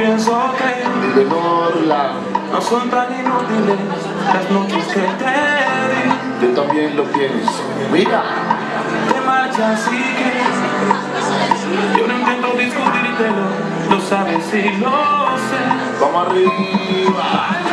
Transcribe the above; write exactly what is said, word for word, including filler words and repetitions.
pienso que de Norla, no son tan inútiles las noches que te di. tú también lo tienes. Mira, Te marchas y que yo no intento discutírtelo, lo sabes y lo sé. vamos arriba.